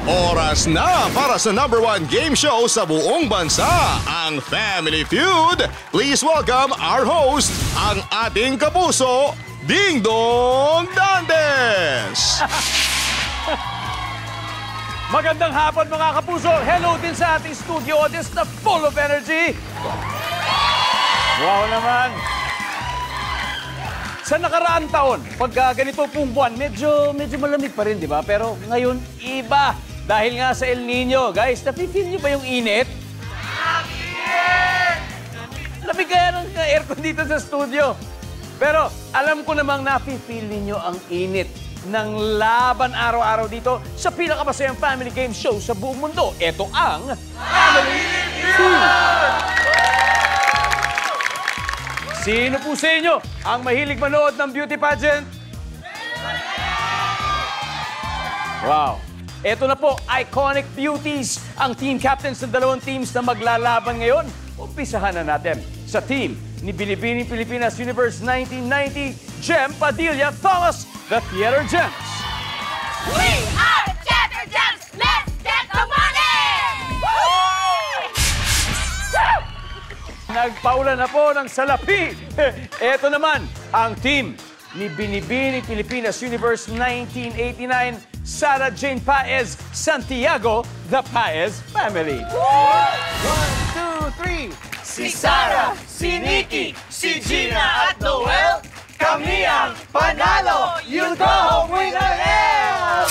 Oras na para sa #1 game show sa buong bansa, ang Family Feud. Please welcome our host, ang ating kapuso, Ding Dong Dantes! Magandang hapon mga kapuso. Hello din sa ating studio audience na full of energy. Wow naman. Sa nakaraang taon, pag ganito pong buwan, medyo malamig pa rin, di ba? Pero ngayon, iba. Dahil nga sa El Nino. Guys, napipil niyo ba yung init? Lamig kaya ng aircon dito sa studio. Pero alam ko namang napipil ninyo ang init ng laban araw-araw dito sa pinakamasayang family game show sa buong mundo. Ito ang Family Feud! Sino po sa inyo ang mahilig manood ng beauty pageant? Wow! Ito na po, iconic beauties, ang team captains ng dalawang teams na maglalaban ngayon. Umpisahan na natin sa team ni Binibining Pilipinas Universe 1990, Jem Padilla Thomas, the Theater Gems. We are Theater Gems! Let's get the money! Nagpaula na po ng salapi. Ito naman, ang team ni Binibining Pilipinas Universe 1989, Sarah Jane Paez, Santiago, the Paez family. 1, 2, 3. Si Sarah, si Nikki, si Gina at Noel, kami ang panalo! You go home with an L!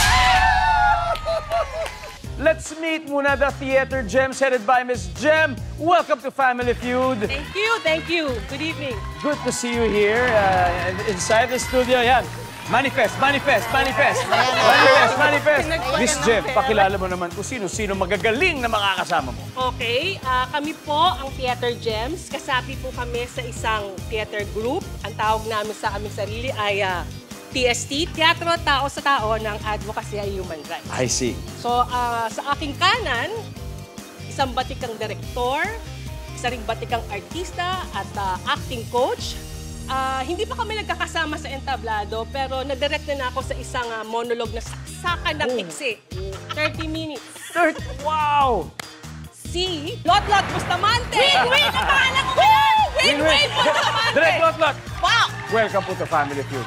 Let's meet muna the Theater Gems headed by Miss Jem. Welcome to Family Feud. Thank you, thank you. Good evening. Good to see you here inside the studio. Yan. Manifest, manifest, manifest. Manifest, manifest. Miss Jem, pakilala mo naman kung sino-sino magagaling na makakasama mo. Okay, kami po ang Theater Gems. Kasapi po kami sa isang theater group. Ang tawag namin sa aming sarili ay TST, Teatro Tao sa Tao ng Advocacy and Human Rights. I see. So, sa aking kanan, isang batikang direktor, isa ring batikang artista at acting coach. Hindi pa kami nagkakasama sa entablado, pero nadirect na ako sa isang monologue na saksakan ng iksi. 30 minutes. Wow! Si Lot Bustamante! Win! Ang pangalan ko ngayon! Win! Bustamante! Direct Lot! Wow! Welcome po to Family Feud.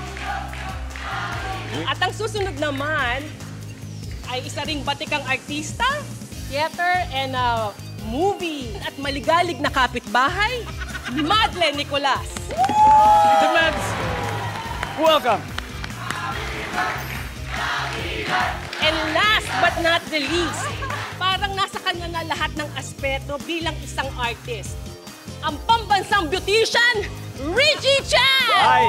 At ang susunod naman ay isa ring batikang artista, theater, and movie. At maligalig na kapitbahay, Madeleine Nicolas. The Mads, welcome. And last but not the least, parang nasa kanya na lahat ng aspeto bilang isang artist. Ang pambansang beautician, Richie Chan! Hi!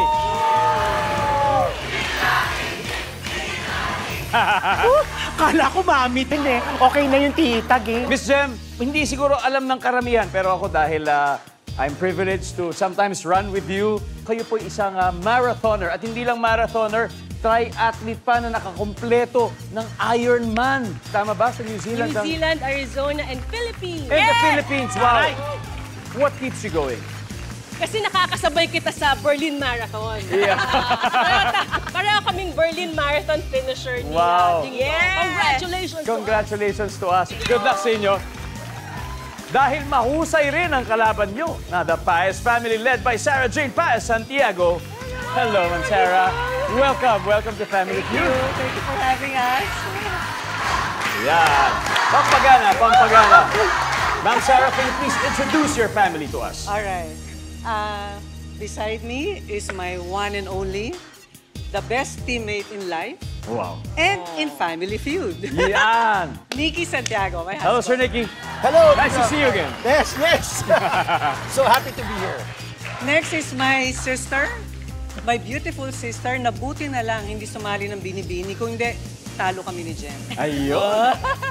Kala ko mamitin eh. Okay na yung titag eh. Miss Jem, hindi siguro alam ng karamihan, pero ako dahil I'm privileged to sometimes run with you. Kayo po isang marathoner. At hindi lang marathoner, triathlete pa na nakakompleto ng Ironman. Tama ba? Sa New Zealand? New Zealand, Arizona, and Philippines. And the Philippines. Wow. What keeps you going? Kasi nakakasabay kita sa Berlin Marathon. Yeah. Pareho kaming Berlin Marathon finisher ni Wow. Ding Dong. Congratulations! Congratulations to us. Good luck sa inyo. Dahil mahusay rin ang kalaban nyo na the Paez family led by Sarah Jane Paez Santiago. Hello, Ma'am Sarah. Welcome to Family Feud. Thank you for having us. Yan. Pampagana. Ma'am Sarah, can you please introduce your family to us? All right. Beside me is my one and only, the best teammate in life, Wow. and in Family Feud. Yan. Nikki Santiago, my Hello, Sir husband. Nicky. Hello. Nice to see you again. Yes. So happy to be here. Next is my sister, my beautiful sister, na buti na lang hindi sumali ng binibini. Kung hindi, talo kami ni Jen. Ayun.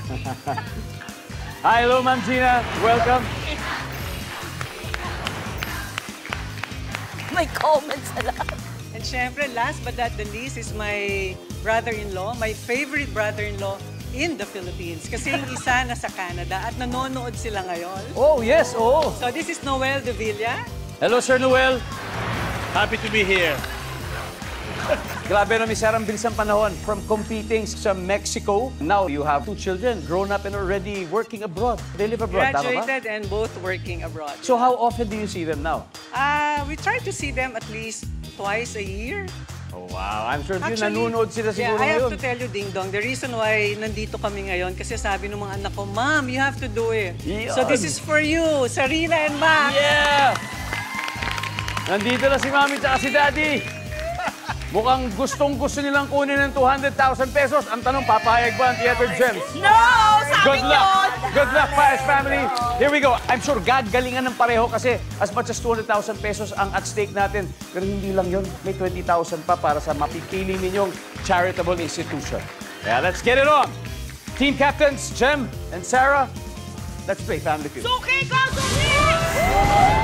Hi, hello, Ma'am Gina. Welcome. May comments na lang. And syempre, last but not the least is my brother-in-law, my favorite brother-in-law in the Philippines. Kasi yung isa nasa Canada at nanonood sila ngayon. Oh, yes, oh. So this is Noel De Villa. Hello, Sir Noel. Happy to be here. Grabe na, Miss Sarah, ang bilis ang panahon. From competing sa Mexico, now you have 2 children, grown up and already working abroad. They live abroad, tama ba? Graduated and both working abroad. So how often do you see them now? We try to see them at least twice a year. Oh, wow. I'm sure Actually, nanonood sila siguro I have ngayon. to tell you, Ding Dong, the reason why nandito kami ngayon, kasi sabi ng mga anak ko, Mom, you have to do it. Yan. So this is for you, Sarina and Max. Yeah! Nandito na si Mami at si Daddy. Mukhang gustong-gusto nilang kunin ng 200,000 pesos. Ang tanong, papayag ba ang Theater Gems? No! Sabi Good luck! yun! Good luck, Paes family! Here we go. I'm sure gagalingan ng pareho kasi as much as 200,000 pesos ang at stake natin. Pero hindi lang yun. May 20,000 pa para sa mapipili ninyong charitable institution. Kaya let's get it on! Team captains, Jem and Sarah, let's play Family Feud. Suki ka, Suki!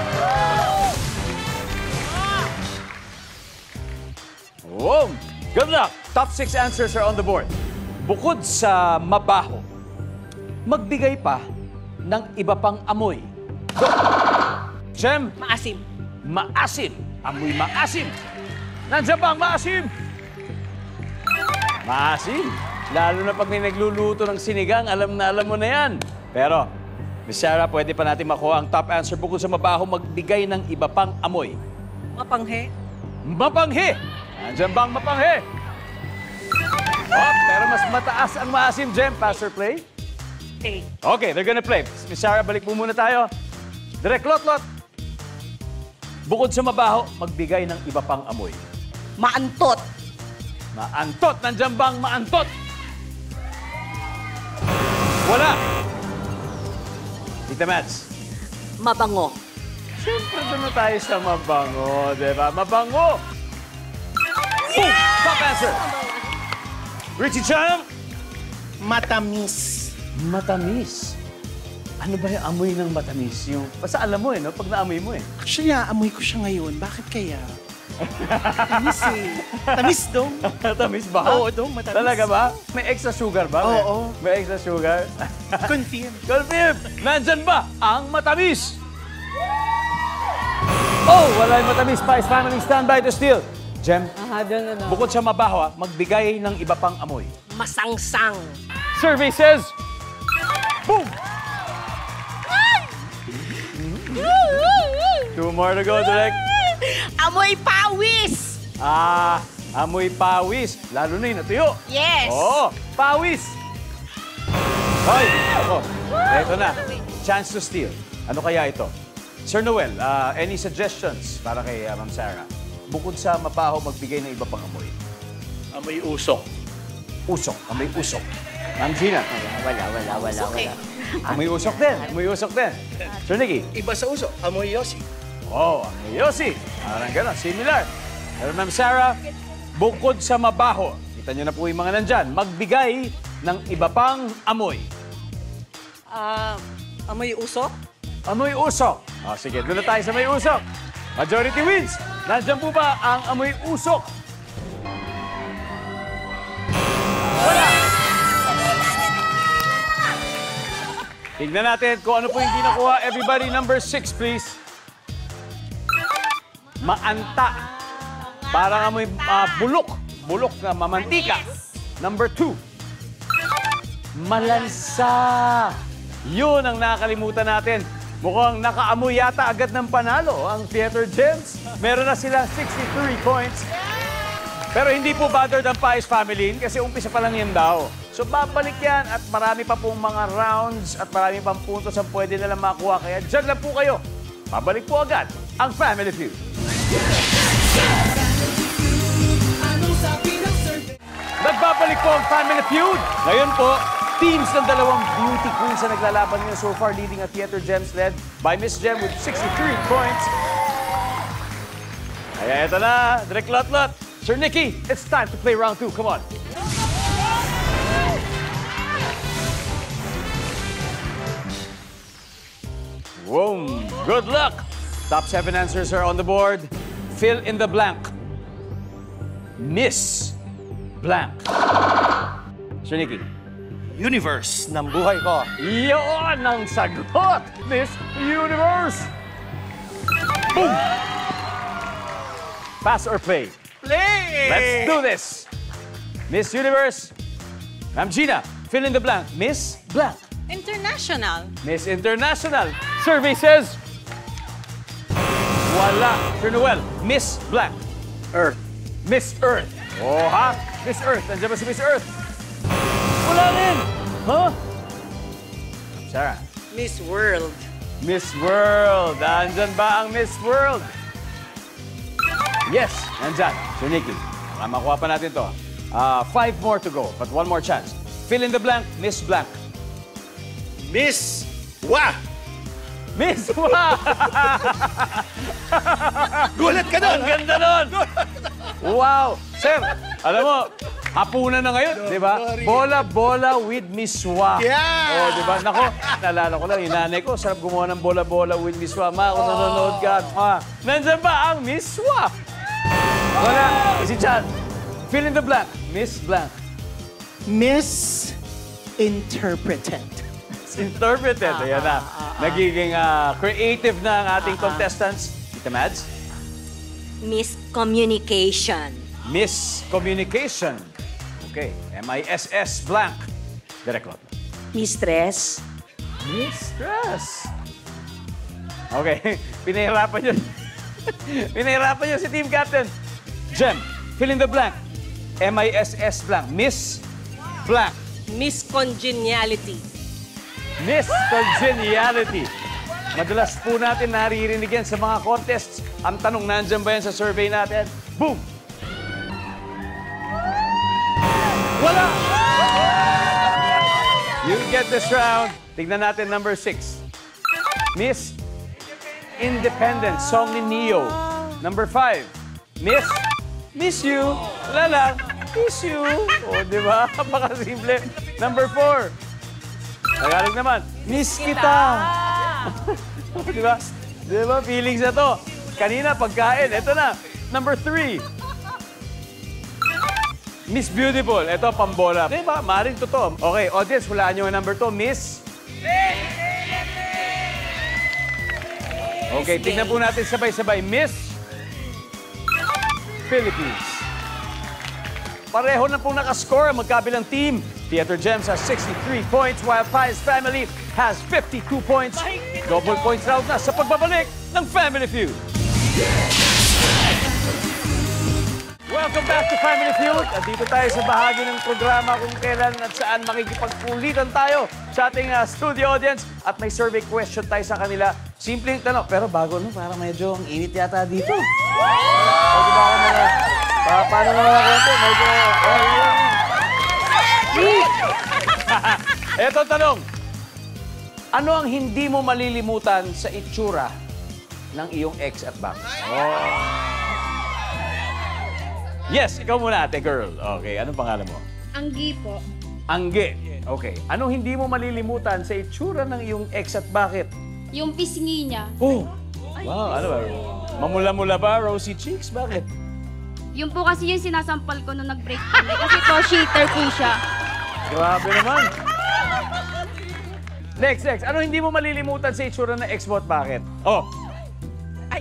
Whoa! Good luck! Top 6 answers are on the board. Bukod sa mabaho, magbigay pa ng iba pang amoy. Go! Jem, Maasim. maasim. Amoy maasim. Nandiyan ba ang maasim? Maasim. Lalo na pag may nagluluto ng sinigang, alam mo na yan. Pero, Miss Sarah, pwede pa natin makuha ang top answer. Bukod sa mabaho, magbigay ng iba pang amoy. Mapanghe. Mapanghi! Nandiyan bang mapanghi? Oh, pero mas mataas ang maasim, Jem. Pass or play? Play. Okay, they're gonna play. Miss Sarah, balik po muna tayo. Direk Lot. Bukod sa mabaho, magbigay ng iba pang amoy. Maantot. Maantot! Nandiyan bang maantot? Wala! Tita Mads. Mabango. Siyempre doon na tayo sa mabango, di ba? Mabango! Boom! Top answer! Richie Chang! Matamis. Matamis. Ano ba yung amoy ng matamis? Yung, basta alam mo no? Pag naamoy mo eh. Actually, naamoy ko siya ngayon. Bakit kaya? Tamis eh. Tamis dong. Matamis ba? Oo, dong, matamis. Talaga ba? May extra sugar ba? Oo. May extra sugar? Confirm. Confirm! Nandyan ba ang matamis? Oh, wala yung matamis. Spice Family, stand by to steal. Jem, Doon na. bukod sa mabaho, magbigay ng iba pang amoy. Masangsang. Survey says... Boom! 2 more to go, Direk. Amoy pawis! Amoy pawis. Lalo na yung natuyo. Yes! Oo, pawis. Hoy, ako. Ito na. Chance to steal. Ano kaya ito? Sir Noel, any suggestions para kay Ma'am Sarah? Bukod sa mabaho, magbigay ng iba pang amoy. Amoy usok. Usok. Amoy usok. Ma'am Gina. Wala. Amoy usok din. Amoy usok din. Sir Nicky. Iba sa usok, amoy yosi. Oh, amoy Yossi. Parang gano'n, similar. Pero Ma'am Sarah, bukod sa mabaho, kita niyo na po yung mga nandyan, magbigay ng iba pang amoy. Amoy usok? Amoy usok. Oh, sige, doon na tayo sa may usok. Majority wins. Nandiyan po ba ang amoy usok? Wala. Tignan natin kung ano po yung hindi nakuha. Everybody, number 6, please. Maanta. Parang amoy bulok. Bulok na mamantika. Number 2. Malansa. Yun ang nakalimutan natin. Mukhang nakaamoy yata agad ng panalo ang Theater Gems. Meron na sila 63 points. Pero hindi po bothered ang Paes family kasi umpisa pa lang yan daw. So babalik yan at marami pa pong mga rounds at marami pang puntos ang pwede nilang makuha. Kaya dyan lang po kayo. Babalik po agad ang Family Feud. Nagbabalik po ang Family Feud. Ngayon po, teams ng dalawang beauty queens na naglalaban ngayon so far, leading at Theater Gems led by Miss Gem with 63 points. Kaya ito na, Direk Lot. Sir Nicky, it's time to play round 2. Come on. Whoa, good luck. Top 7 answers are on the board. Fill in the blank. Miss Blank. Sir Nicky. Universe ng buhay ko. Yun ang sagot, Miss Universe! Boom! Pass or play? play! Let's do this. Miss Universe, Ma'am Gina, fill in the blank. Miss Blank. International. Miss International. Survey says, wala. Sir Noel, Miss Blank. Earth. Miss Earth. Oh, ha? Miss Earth. Nandiyan ba si Miss Earth? Wala rin. Huh? Sarah. Miss World. Miss World. Nandyan ba ang Miss World? Yes, nandyan. Sir Nicky, baka makuha pa natin to. 5 more to go, but 1 more chance. Fill in the blank, Miss Blank. Miss Wa! Miss Wa! Gulat ka doon! Ang ganda nun! Wow! Sir, alam mo, hapunan na ngayon, di ba? Bola-bola with Miss Wa. Yeah! Oh, di ba? Nako, naalala ko lang, yung nanay ko, sarap gumawa ng bola-bola with Miss Wa. Ma, kung nanonood ka, nandyan ba ang Miss Wa? Wala. Si Chan, fill in the blank. Miss Blank. Miss Interpreted. Interpreted. Ayan na. Nagiging creative na ang ating contestants. Tita Mads? Miss Communication. Miss Communication. Okay. M-I-S-S blank. Direct Lot. Mistress. Mistress. Okay. Pinahirapan yun. Pinahirapan yun si Team Captain. Jem, fill in the blank. M-I-S-S blank. Miss blank. Miss Congeniality. Miss Congeniality. Madalas po natin naririnig yan sa mga contests. Ang tanong, nandyan ba yan sa survey natin? Boom! Wala! You get this round. Tignan natin number 6. Miss Independent, song ni Neo. Number 5. Miss You. Wala lang. Miss You. O, di ba? Napakasimple. Number 4. Tagalog naman. Miss Kita. Di ba? Di ba? Feelings na to. Kanina, pagkain. Ito na. Number 3. Miss Beautiful. Ito, pambola. Di ba? Maring totoo. Okay, audience, hulaan nyo ang number 2. Miss? Okay, tingnan po natin sabay-sabay. Miss Philippines. Pareho na pong nakascore ang magkabilang team. Theater Gems has 63 points while Pies Family has 52 points. Double points round na sa pagbabalik ng Family Feud. Welcome back to Family Feud. At dito tayo sa bahagi ng programa kung kailan at saan makikipagpulitan tayo sa ating studio audience. At may survey question tayo sa kanila. Simpleng tanong. Pero bago, no? Parang medyo ang init yata dito. Pwede ba ako mga... Paano naman ako ito? Medyo... Eto tanong. Ano ang hindi mo malilimutan sa itsura ng iyong ex at bakit? Yes, ikaw muna, ate girl. Okay, anong pangalan mo? Anggi po. Angge. Okay. Anong hindi mo malilimutan sa itsura ng iyong ex at bakit? Yung pisngi niya. Oh! Wow, ano ba? Mamula-mula ba? Rosy cheeks? Bakit? Yung po kasi yung sinasampal ko nung nag-break kami. Kasi po, cheater po siya. Grabe naman. Next. Ano hindi mo malilimutan sa itsura ng ex mo at bakit? Oh! Ay!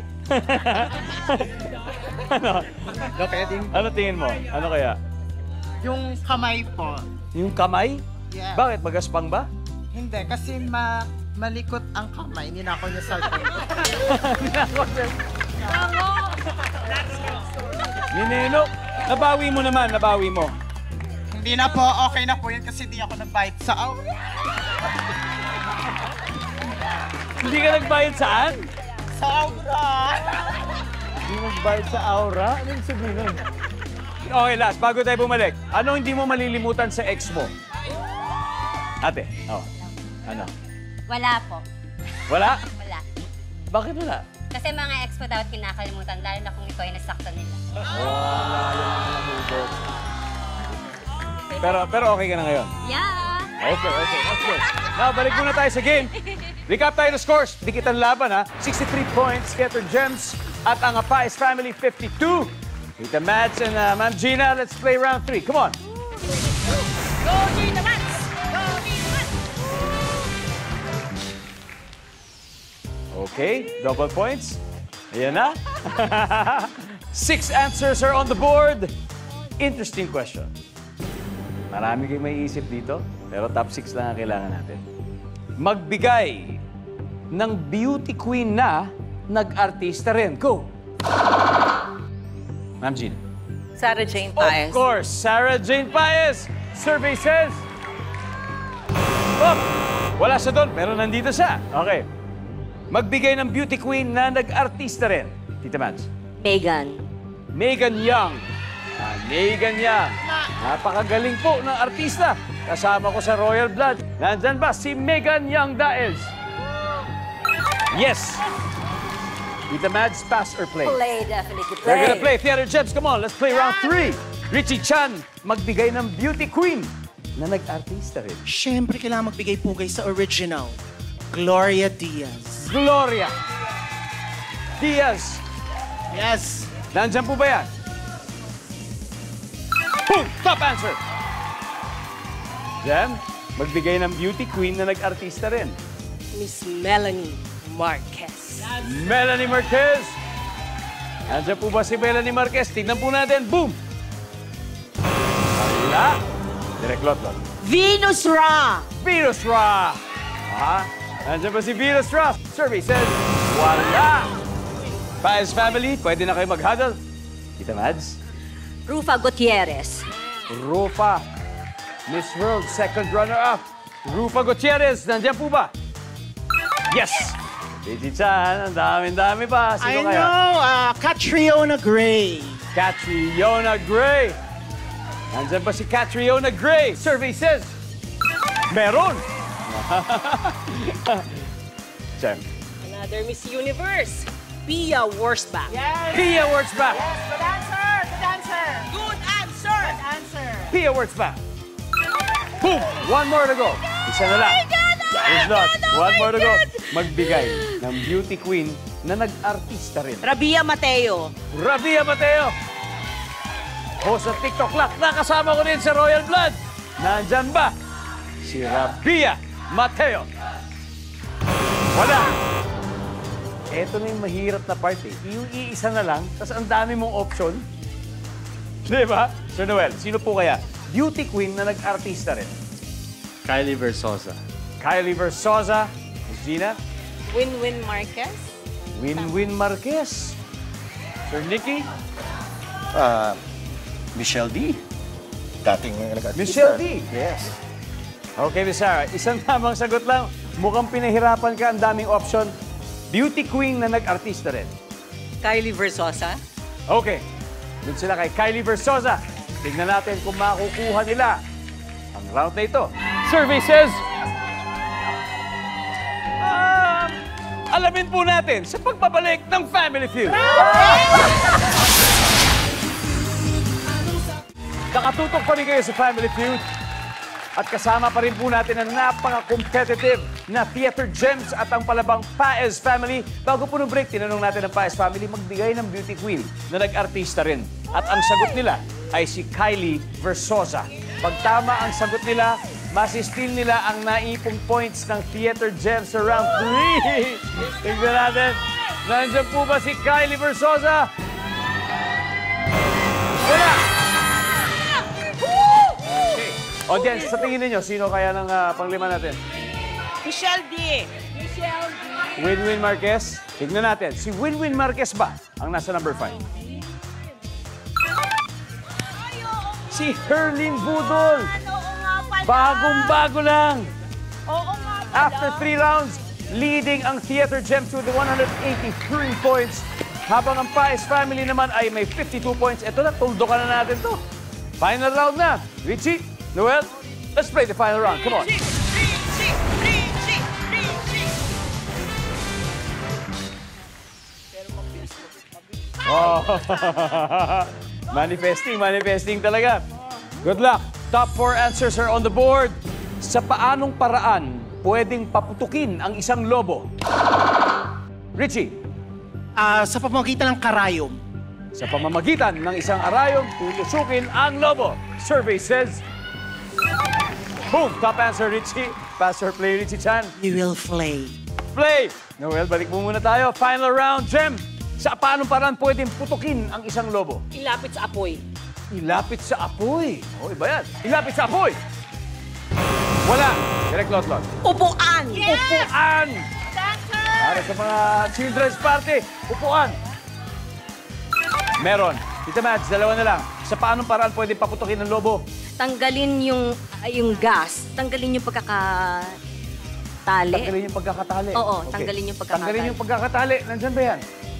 Ano? No, pwedeng. Ano tingin mo? Ano kaya? Yung kamay po. Yung kamay? Yeah. Bakit? Magaspang ba? Hindi, kasi malikot ang kamay. Ninako niya sa Ninelo. Nabawi mo naman, nabawi mo. Hindi na po, okay na po yun kasi di ako nag-bite sa aura. Hindi ka nagbayad saan? Sa aura! Hindi nagbayad sa aura? Ano yung sabihin nun? Okay, last. Bago tayo bumalik. Ano hindi mo malilimutan sa ex mo? Ate, ano? Wala po. Wala? Wala. Bakit wala? Kasi mga ex po dapat kinakalimutan, lalo na kung ikaw ay nasaktan nila. Pero okay ka na ngayon? Yeah! Okay. That's good. Now, balik muna tayo sa game. Recap tayo ng scores. Dikitan laban, ha? 63 points, Theater Gems. At ang Pies Family, 52. Tita Mads and Ma'am Gina, let's play round 3. Come on. Go, Gina Mats! Go, Gina Mats! Okay, double points. Ayan na. 6 answers are on the board. Interesting question. Marami kayong may isip dito, pero top 6 lang ang kailangan natin. Magbigay ng beauty queen na nag-artista rin. Go! Ma'am Jean. Sarah Jane Of Paez. course, Sarah Jane Paez. Survey says... Oh, wala siya doon, pero nandito siya. Okay. Magbigay ng beauty queen na nag-artista rin. Tita Mads. Megan. Megan Young. Megan Young. Napakagaling po ng artista. Kasama ko sa Royal Blood. Nandyan ba si Megan Young Daes? Yes. Tita Mads, pass or play? Play, definitely play. They're gonna play Theater Gems. Come on, let's play round 3. Richie Chan, magbigay ng beauty queen na nag-artista rin. Siyempre, kailangan magbigay pugay sa original. Gloria Diaz. Gloria Diaz. Yes. Nandyan po ba yan? Boom! Top answer! Jem, magbigay ng beauty queen na nag-artista rin. Miss Melanie Marquez. Melanie Marquez. Nandyan po ba si Melanie Marquez? Tignan po natin. Boom! Wala. Direct Lotlot. Venus Ra. Venus Ra. Nandyan ba si Venus Ra? Survey says, wala. Paez family, pwede na kayo mag-huddle. Tita Mads? Rufa Gutierrez. Rufa. Miss World, second runner-up. Rufa Gutierrez, nandiyan po ba? Yes! Richie Chan, ang dami-dami pa. Sino I kaya? know, Catriona Gray. Catriona Gray. Nandiyan ba si Catriona Gray? Survey says, meron. Chan. Another Miss Universe, Pia Wurzbach. Pia Wurzbach. Good answer. Good answer. Good answer! Good answer. Pia Wurzbach. Boom! One more to go. Isa na lang. It's not. One more to go. Magbigay ng beauty queen na nag-artista rin. Rabia Mateo. Rabia Mateo. O sa TikTok Clock, nakasama ko din sa Royal Blood. Nandyan ba si Rabia Mateo? Wala. Ito na yung mahirap na part eh. Yung iisa na lang, tapos ang dami mong option. Di ba? Sir Noel, sino po kaya? Beauty queen na nag-artista rin. Kylie Versosa. Kylie Versosa. Miss Gina. Winwin Marquez. Winwin Marquez. Sir Nicky. Michelle D. Dating nag-artista. Michelle D. Yes. Okay, Miss Sarah. Isang tamang sagot lang. Mukhang pinahirapan ka. Ang daming option. Beauty queen na nag-artista rin. Kylie Versosa. Okay. Doon sila kay Kylie Versosa. Tignan natin kung makukuha nila ang round na ito. Survey says... alamin po natin sa pagbabalik ng Family Feud. Nakatutok pa rin kayo sa Family Feud. At kasama pa rin po natin ang napaka-competitive na Theater Gems at ang palabang Paez Family. Bago po ng break, tinanong natin ang Paez Family magbigay ng beauty queen na nag-artista rin. At ang sagot nila ay si Kylie Versosa. Pag tama ang sagot nila, masistil nila ang naipong points ng Theater Gems sa round 3. Tignan natin. Nandiyan po ba si Kylie Versosa? Wala! Okay. Audience, sa tingin ninyo, sino kaya ng panglima natin? Michelle D. Winwin Marquez. Tignan natin. Si Winwin Marquez ba ang nasa number 5? Si Herlyn Budol. Bagong-bago lang. Oo nga pala. After 3 rounds, leading ang Theater Gems with 183 points. Habang ang Paez Family naman ay may 52 points. Ito na, tuldokan na natin to. Final round na. Richie, Noel, let's play the final round. Come on. Oh. Manifesting talaga. Good luck. Top 4 answers are on the board. Sa paanong paraan pwedeng paputukin ang isang lobo? Richie. Sa pamamagitan ng karayom. Sa pamamagitan ng isang arayong, tutusukin ang lobo. Survey says... Boom! Top answer, Richie. Pass or play, Richie Chan. You will flay. Play! Noel, balik mo muna tayo. Final round, Gem. Sa paanong paraan pwedeng putukin ang isang lobo? Ilapit sa apoy. Ilapit sa apoy. O, iba yan. Ilapit sa apoy. Wala. Direct Lotlot. Upuan! Upuan! Para sa mga children's party, upuan. Meron. Tita Mads, dalawa na lang. Sa paanong paraan pwedeng paputukin ng lobo? Tanggalin yung gas. Tanggalin yung pagkakatali. Tanggalin yung pagkakatali. Oo, tanggalin yung pagkakatali. Tanggalin yung pagkakatali. Nandyan ba yan?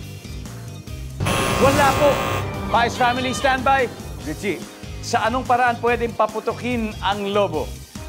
Wala po. Vice Family, standby. Richie, sa anong paraan pwedeng paputukin ang lobo?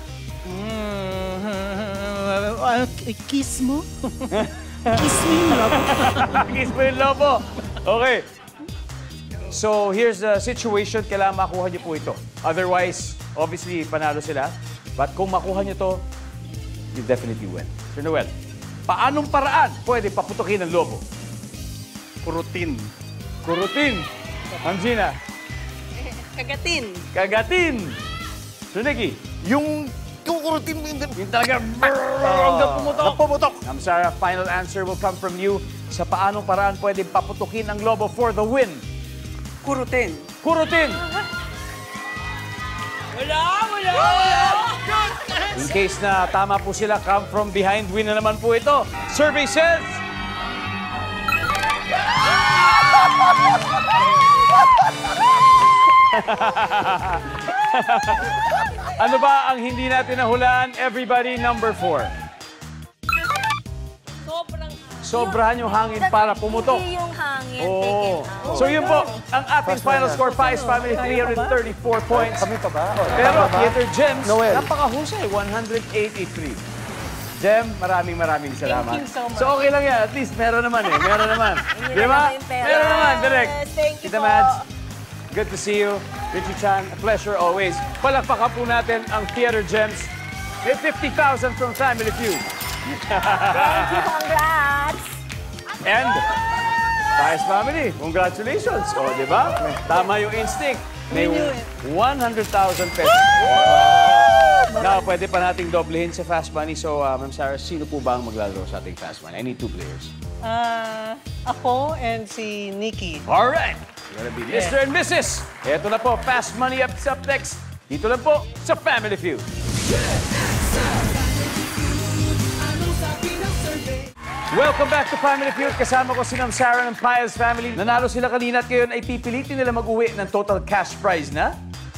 Kiss mo? Kiss mo yung lobo. Kiss mo yung lobo. Okay. So, here's the situation. Kailangan makuha niyo po ito. Otherwise, obviously, panalo sila. But kung makuha niyo to, you definitely win. Sir Noel, paanong paraan pwede paputukin ang lobo? Kurutin. Kurutin. Angina. Kagatin. Kagatin. Sir Nicky. Yung kukurutin mo Yung talaga, hanggang pumutok. I'm sorry, final answer will come from you. Sa paanong paraan pwede paputukin ang lobo for the win? Kurutin. Kurutin. Wala! In case na tama po sila, come from behind, win na naman po ito. Survey says... Ano ba ang hindi natin nahulaan? Everybody, number 4. Sobrahan yung hangin para pumutok. Hindi yung hangin. Oo. Take it out. So yun po, ang ating final score, Pies Family, 334 points. Kami pa ba? Pero Theater Gems, napakahusay, 183. Jem, maraming salamat. Thank you so much. So okay lang yan, at least meron naman eh, meron naman. Di ba? yung pera. Meron naman, direct. Thank you Tita po. Mads, good to see you. Richie Chan, a pleasure always. Palakpakan po natin ang Theater Gems. May 50,000 from Family Feud. Congrats! And, Pies Family, congratulations. O, di ba? Tama yung instinct. May 100,000 pesos. Now, pwede pa nating doblehin sa Fast Money. So, Ma'am Sarah, sino po ba ang maglalaro sa ating Fast Money? I need 2 players. Ako and si Nikki. All right. You're gonna be Mr. and Mrs. Ito na po, Fast Money up next. Dito lang po sa Family Feud. Welcome back to Family Feud. Kasama ko si Ma'am Sarah ng Pies Family. Nanalo sila kanina at ngayon ay pipilitin nila mag-uwi ng total cash prize na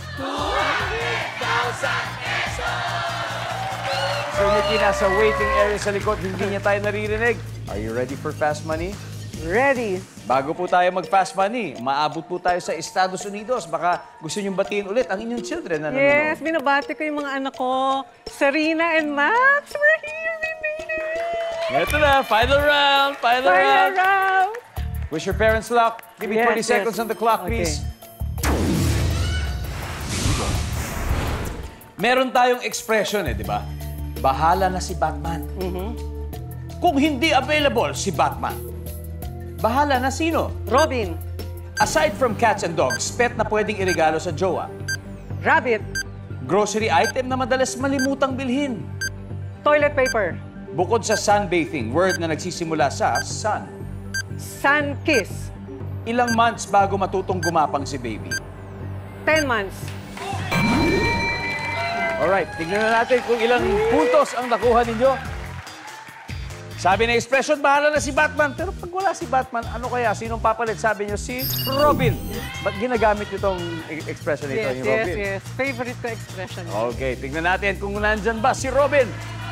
200,000 pesos! Sir Nicky, nasa waiting area sa likod. Hindi niya tayo naririnig. Are you ready for Fast Money? Ready. Bago po tayo mag-Fast Money, maabot po tayo sa Estados Unidos. Baka gusto niyong batiin ulit ang inyong children na nanonood. Yes, binabati ko yung mga anak ko. Serena and Max, we're here. We made it. Ito na, final round, final round. Wish your parents luck. Give me 20 seconds on the clock, please. Meron tayong expression di ba? Bahala na si Batman. Kung hindi available si Batman, bahala na sino? Robin. Aside from cats and dogs, pet na pwedeng iregalo sa jowa. Rabbit. Grocery item na madalas malimutang bilhin. Toilet paper. Bukod sa sunbathing, word na nagsisimula sa sun. Sun kiss. Ilang months bago matutong gumapang si baby? 10 months. Alright, tignan na natin kung ilang puntos ang nakuha ninyo. Sabi na expression, bahala na si Batman. Pero pag wala si Batman, ano kaya? Sinong papalit? Sabi nyo, si Robin. Ba't ginagamit nyo itong expression nito, yung Robin? Yes. Favorite ko expression. Okay, tignan natin kung nandyan ba si Robin.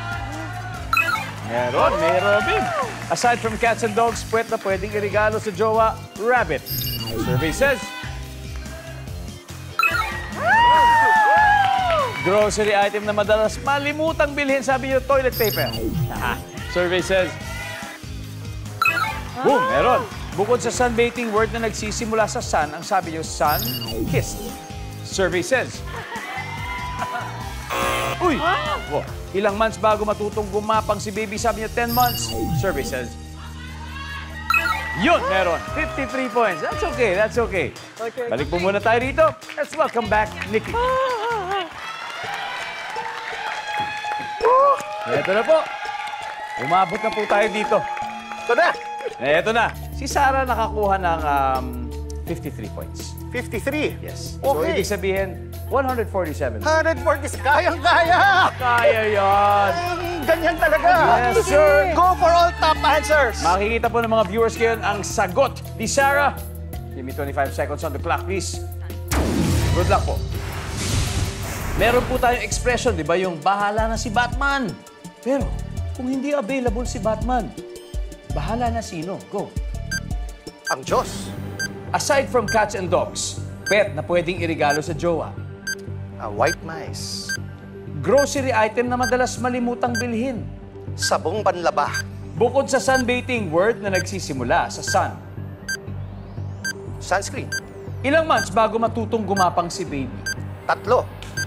Meron, may Robin. Aside from cats and dogs, puwet na pwedeng irigalo sa jowa, rabbit. Survey says... Grocery item na madalas malimutang bilhin, sabi nyo, toilet paper. Survey says... Boom, meron. Bukod sa sunbathing, word na nagsisimula sa sun, ang sabi nyo, sun kissed. Survey says... Uy! Oh, ilang months bago matutong gumapang si baby, sabi niya 10 months. Survey says... Yun, meron. 53 points. That's okay, that's okay. Balik po muna tayo dito. Let's welcome back, Nikki. Ito na po. Umabot na po tayo dito. Ito na. Ito na. Si Sarah nakakuha ng 53 points. 53. Yes. So, Okay. ibig sabihin, 147. 140. Kayang-kaya! Kaya yan! Ganyan talaga. Yes, sir. Go for all top answers. Makikita po ng mga viewers ngayon ang sagot ni Sarah. Give me 25 seconds on the clock, please. Good luck po. Meron po tayong expression, di ba? Yung bahala na si Batman. Pero kung hindi available si Batman, bahala na sino? Go. Ang Diyos. Aside from cats and dogs, pet na pwedeng irigalo sa jowa. White mice. Grocery item na madalas malimutang bilhin. Sabong panlaba. Bukod sa sunbathing, word na nagsisimula sa sun. Sunscreen. Ilang months bago matutong gumapang si baby? 3.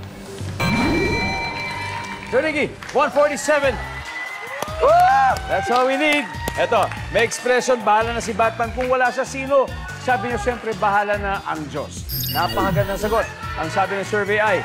Sir Nicky, 147. That's all we need. Eto, may expression, bahala na si Batman. Kung wala siya, sino? Sabi niyo, siyempre, bahala na ang Diyos. Napakagandang sagot. Ang sabi ng survey ay...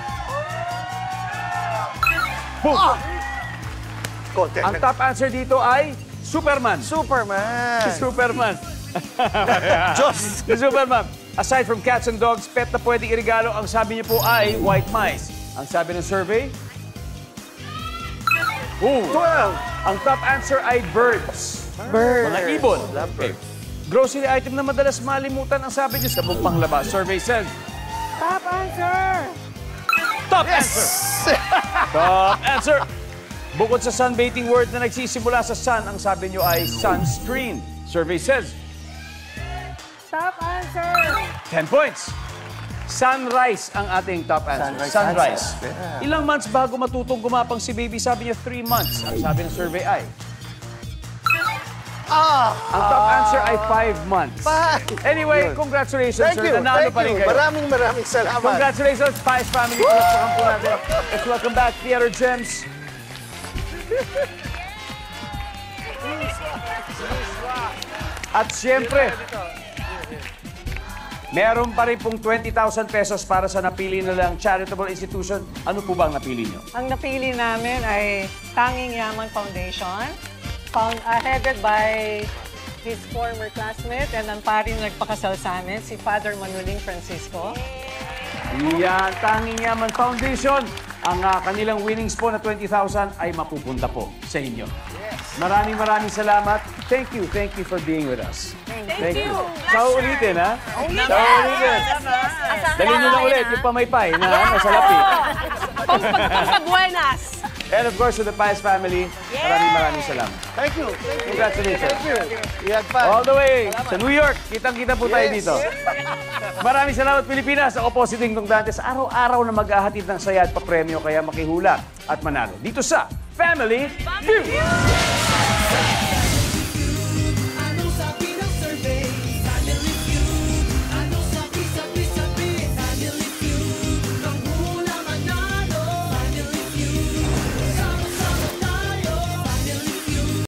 Boom! Konti. Ang top answer dito ay Superman. Superman. Si Superman. Diyos. Si Superman. Aside from cats and dogs, pet na pwedeng irigalo, ang sabi niyo po ay white mice. Ang sabi ng survey? 12. Ang top answer ay birds. Birds. Mga ibon. Love birds. Grocery item na madalas malimutan ang sabi niyo sa bukpang labas. Survey says... Top answer! Top answer! Top answer! Bukod sa sunbathing word na nagsisimula sa sun, ang sabi niyo ay sunscreen. Survey says... Top answer! 10 points. Sunrise ang ating top answer. Sunrise. Ilang months bago matutong gumapang si baby? Sabi niyo 3 months. Ang sabi ng survey ay... Ang top answer ay 5 months. Anyway, congratulations, Thank sir. you. Nanalo pa rin kayo. Maraming salamat. Congratulations, Pies family. Palakpakan po natin. Let's welcome back, Theater Gems. At siyempre, meron pa rin pong 20,000 pesos para sa napili nilang charitable institution. Ano po ba ang napili nyo? Ang napili namin ay Tanging Yaman Foundation, headed by his former classmate and ang paring nagpakasal sa amin, si Father Manuling Francisco. Yan, Tanging Yaman Foundation. Ang kanilang winnings po na 20,000 ay mapupunta po sa inyo. Maraming salamat. Thank you for being with us. Thank you. Sa ulitin, ha? Sa ulitin. Dalhin nyo na ulit yung pamaypay na masalapi. Pampabuenas! And of course, to the Pies family, maraming salamat. Thank you. Congratulations. Thank you. We had fun. All the way sa New York, kitang-kita po tayo dito. Maraming salamat, Pilipinas. Ako po si Dingdong Dantes. Araw-araw na maghahatid ng saya at papremyo, kaya makihula at manalo. Dito sa Family Feud!